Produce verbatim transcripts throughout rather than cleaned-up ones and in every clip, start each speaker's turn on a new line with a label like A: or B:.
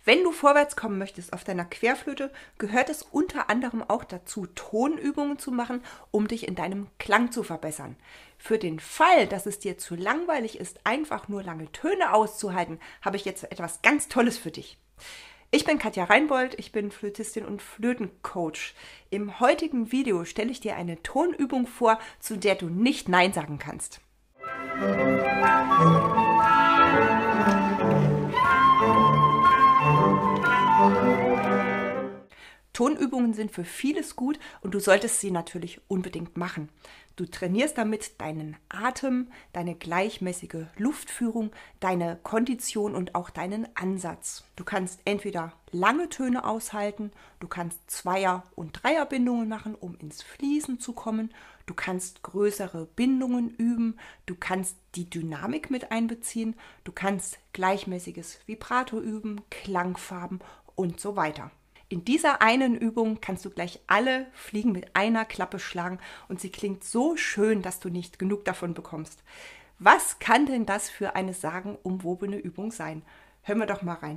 A: Wenn du vorwärts kommen möchtest auf deiner Querflöte, gehört es unter anderem auch dazu, Tonübungen zu machen, um dich in deinem Klang zu verbessern. Für den Fall, dass es dir zu langweilig ist, einfach nur lange Töne auszuhalten, habe ich jetzt etwas ganz Tolles für dich. Ich bin Katja Reinbold, ich bin Flötistin und Flötencoach. Im heutigen Video stelle ich dir eine Tonübung vor, zu der du nicht Nein sagen kannst. Tonübungen sind für vieles gut und du solltest sie natürlich unbedingt machen. Du trainierst damit deinen Atem, deine gleichmäßige Luftführung, deine Kondition und auch deinen Ansatz. Du kannst entweder lange Töne aushalten, du kannst Zweier- und Dreierbindungen machen, um ins Fließen zu kommen. Du kannst größere Bindungen üben, du kannst die Dynamik mit einbeziehen, du kannst gleichmäßiges Vibrato üben, Klangfarben und so weiter. In dieser einen Übung kannst du gleich alle Fliegen mit einer Klappe schlagen und sie klingt so schön, dass du nicht genug davon bekommst. Was kann denn das für eine sagenumwobene Übung sein? Hören wir doch mal rein.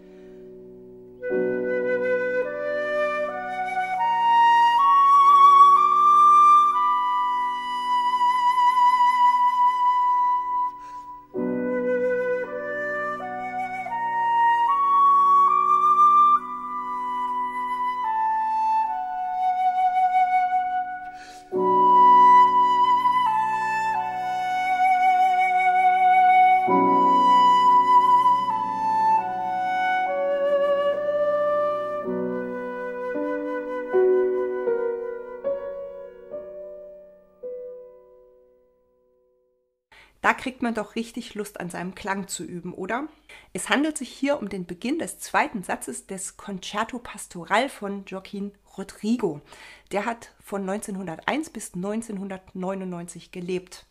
A: Da kriegt man doch richtig Lust, an seinem Klang zu üben, oder? Es handelt sich hier um den Beginn des zweiten Satzes des Concerto Pastoral von Joaquín Rodrigo. Der hat von neunzehnhunderteins bis neunzehnhundertneunundneunzig gelebt.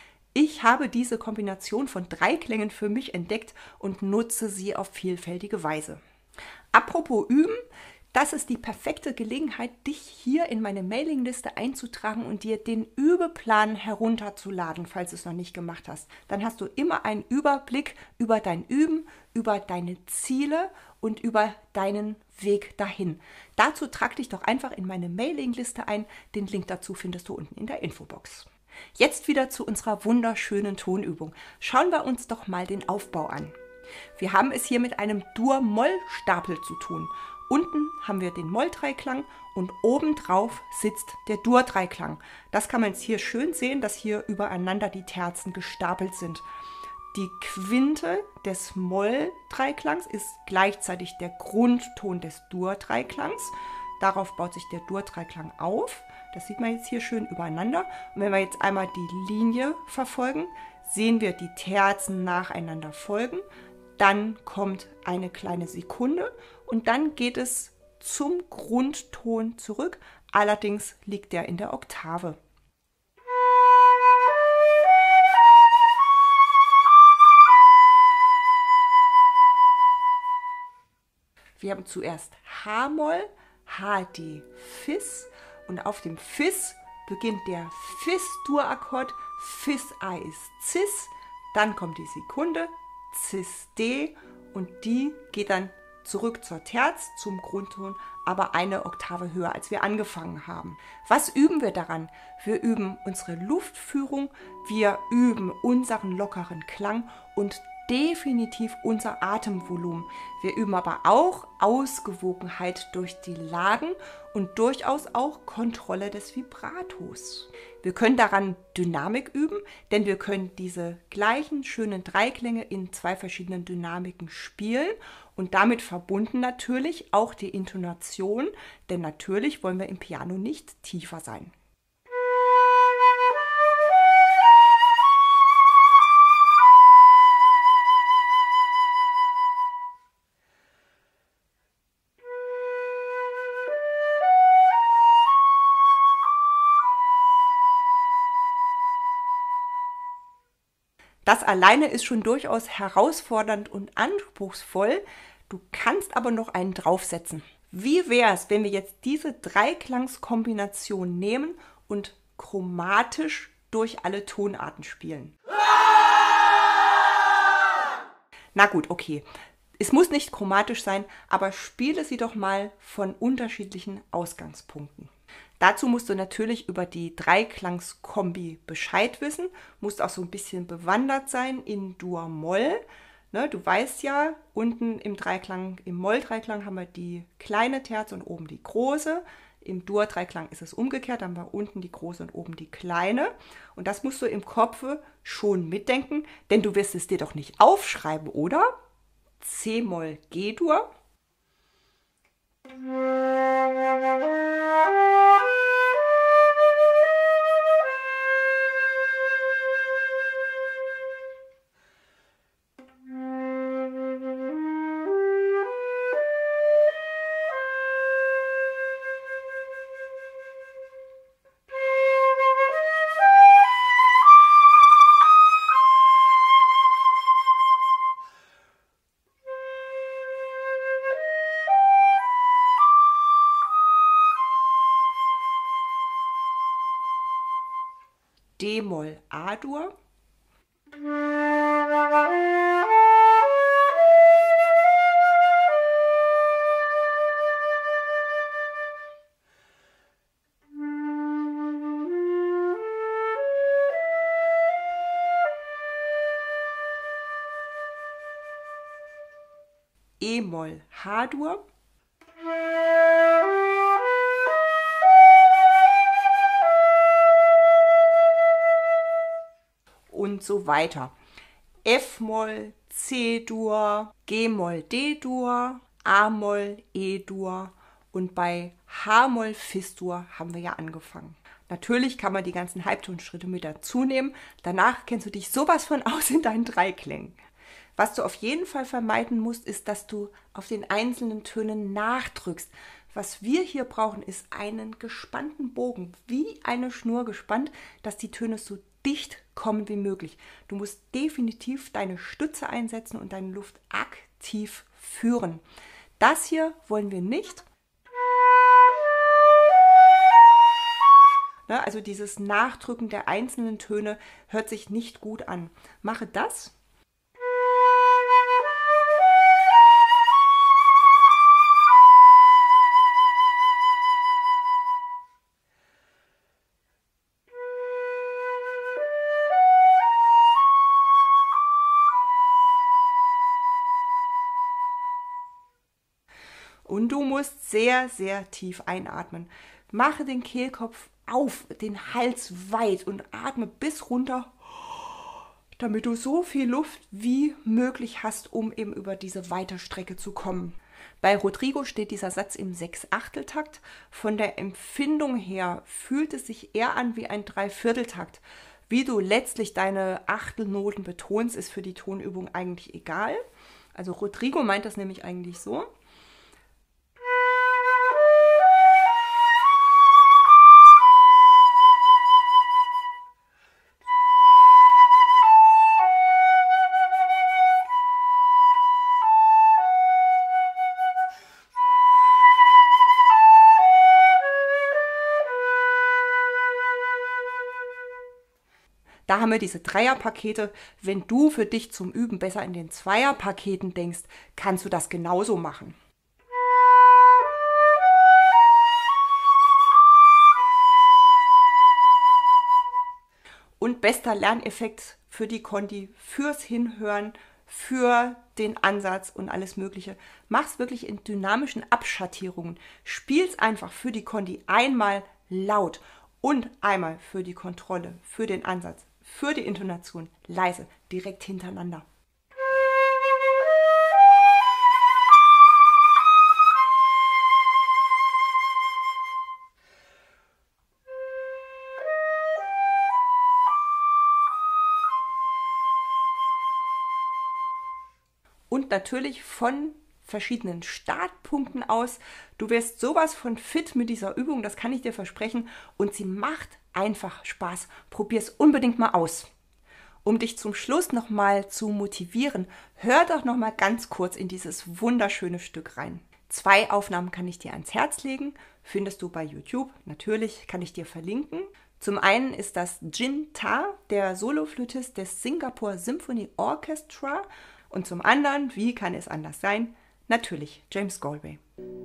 A: Ich habe diese Kombination von drei Klängen für mich entdeckt und nutze sie auf vielfältige Weise. Apropos üben, das ist die perfekte Gelegenheit, dich hier in meine Mailingliste einzutragen und dir den Übeplan herunterzuladen, falls du es noch nicht gemacht hast. Dann hast du immer einen Überblick über dein Üben, über deine Ziele und über deinen Weg dahin. Dazu trag dich doch einfach in meine Mailingliste ein. Den Link dazu findest du unten in der Infobox. Jetzt wieder zu unserer wunderschönen Tonübung. Schauen wir uns doch mal den Aufbau an. Wir haben es hier mit einem Dur-Moll-Stapel zu tun. Unten haben wir den Moll-Dreiklang und obendrauf sitzt der Dur-Dreiklang. Das kann man jetzt hier schön sehen, dass hier übereinander die Terzen gestapelt sind. Die Quinte des Moll-Dreiklangs ist gleichzeitig der Grundton des Dur-Dreiklangs. Darauf baut sich der Dur-Dreiklang auf. Das sieht man jetzt hier schön übereinander. Und wenn wir jetzt einmal die Linie verfolgen, sehen wir die Terzen nacheinander folgen. Dann kommt eine kleine Sekunde und dann geht es zum Grundton zurück. Allerdings liegt der in der Oktave. Wir haben zuerst H-Moll, H-D, Fis und auf dem Fis beginnt der Fis-Dur-Akkord. Fis-A ist Cis, dann kommt die Sekunde, Cis-D und die geht dann zurück zur Terz, zum Grundton, aber eine Oktave höher, als wir angefangen haben. Was üben wir daran? Wir üben unsere Luftführung, wir üben unseren lockeren Klang und definitiv unser Atemvolumen. Wir üben aber auch Ausgewogenheit durch die Lagen und durchaus auch Kontrolle des Vibratos. Wir können daran Dynamik üben, denn wir können diese gleichen schönen Dreiklänge in zwei verschiedenen Dynamiken spielen und damit verbunden natürlich auch die Intonation, denn natürlich wollen wir im Piano nicht tiefer sein. Das alleine ist schon durchaus herausfordernd und anspruchsvoll. Du kannst aber noch einen draufsetzen. Wie wäre es, wenn wir jetzt diese Dreikangskombination nehmen und chromatisch durch alle Tonarten spielen? Na gut, okay. Es muss nicht chromatisch sein, aber spiele sie doch mal von unterschiedlichen Ausgangspunkten. Dazu musst du natürlich über die Dreiklangskombi Bescheid wissen, musst auch so ein bisschen bewandert sein in Dur-Moll. Ne, du weißt ja, unten im Dreiklang, im Moll-Dreiklang haben wir die kleine Terz und oben die große. Im Dur-Dreiklang ist es umgekehrt, dann haben wir unten die große und oben die kleine. Und das musst du im Kopf schon mitdenken, denn du wirst es dir doch nicht aufschreiben, oder? C-Moll, G-Dur. D-Moll, A-Dur. E-Moll, H-Dur. Und so weiter. F-Moll, C-Dur, G-Moll, D-Dur, A-Moll, E-Dur und bei H-Moll, Fis-Dur haben wir ja angefangen. Natürlich kann man die ganzen Halbtonschritte mit dazu nehmen. Danach kennst du dich sowas von aus in deinen Dreiklängen. Was du auf jeden Fall vermeiden musst, ist, dass du auf den einzelnen Tönen nachdrückst. Was wir hier brauchen, ist einen gespannten Bogen, wie eine Schnur gespannt, dass die Töne so dicht kommen wie möglich. Du musst definitiv deine Stütze einsetzen und deine Luft aktiv führen. Das hier wollen wir nicht. Also dieses Nachdrücken der einzelnen Töne hört sich nicht gut an. Mache das. Und du musst sehr, sehr tief einatmen. Mache den Kehlkopf auf, den Hals weit und atme bis runter, damit du so viel Luft wie möglich hast, um eben über diese weite Strecke zu kommen. Bei Rodrigo steht dieser Satz im Sechsachteltakt. Von der Empfindung her fühlt es sich eher an wie ein Dreivierteltakt. Wie du letztlich deine Achtelnoten betonst, ist für die Tonübung eigentlich egal. Also Rodrigo meint das nämlich eigentlich so. Da haben wir diese Dreierpakete. Wenn du für dich zum Üben besser in den Zweierpaketen denkst, kannst du das genauso machen. Und bester Lerneffekt für die Kondi, fürs Hinhören, für den Ansatz und alles Mögliche. Mach's wirklich in dynamischen Abschattierungen. Spiel's einfach für die Kondi einmal laut und einmal für die Kontrolle, für den Ansatz, für die Intonation leise, direkt hintereinander. Und natürlich von verschiedenen Startpunkten aus. Du wirst sowas von fit mit dieser Übung, das kann ich dir versprechen. Und sie macht einfach Spaß. Probier es unbedingt mal aus. Um dich zum Schluss nochmal zu motivieren, hör doch nochmal ganz kurz in dieses wunderschöne Stück rein. Zwei Aufnahmen kann ich dir ans Herz legen, findest du bei YouTube. Natürlich kann ich dir verlinken. Zum einen ist das Jin Ta, der Soloflötist des Singapore Symphony Orchestra. Und zum anderen, wie kann es anders sein? Natürlich James Galway.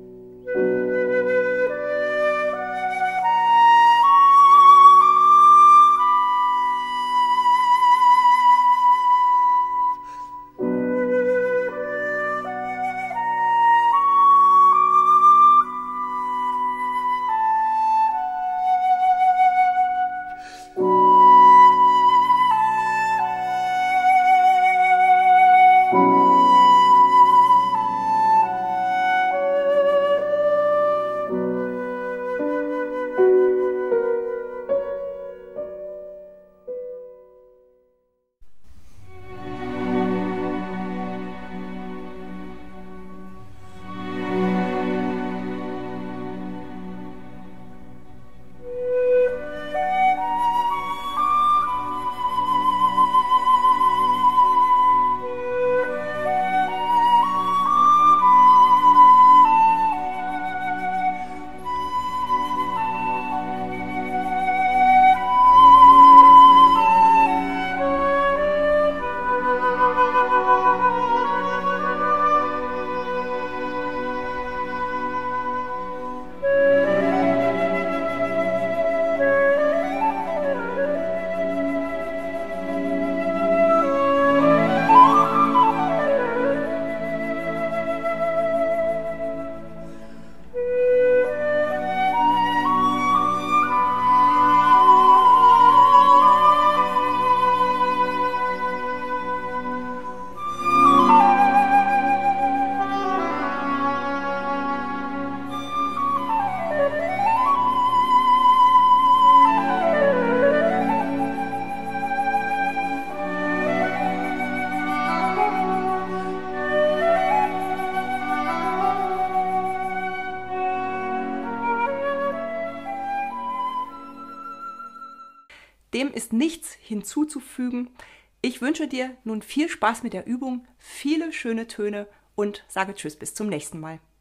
A: Dem ist nichts hinzuzufügen. Ich wünsche dir nun viel Spaß mit der Übung, viele schöne Töne und sage Tschüss, bis zum nächsten Mal.